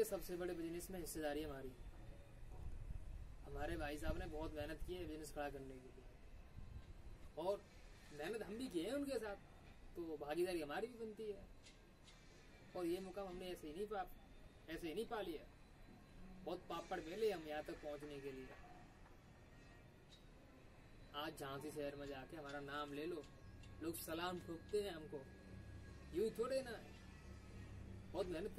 सबसे बड़े बिजनेस में हिस्सेदारी हमारी। हमारे भाई साहब ने बहुत मेहनत की है बिजनेस खड़ा करने के लिए, और मेहनत हम भी किए हैं उनके साथ, तो भागीदारी हमारी भी बनती है। और ये मुकाम हमने ऐसे ही नहीं पा लिया, बहुत पापड़ बेले हम यहाँ तक पहुंचने के लिए। आज झांसी शहर में जाके हमारा नाम ले लो, लोग सलाम ठोकते हैं हमको, यूं थोड़े ना, बहुत मेहनत